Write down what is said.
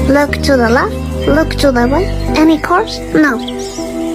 Look to the left, look to the right. Any cars? No.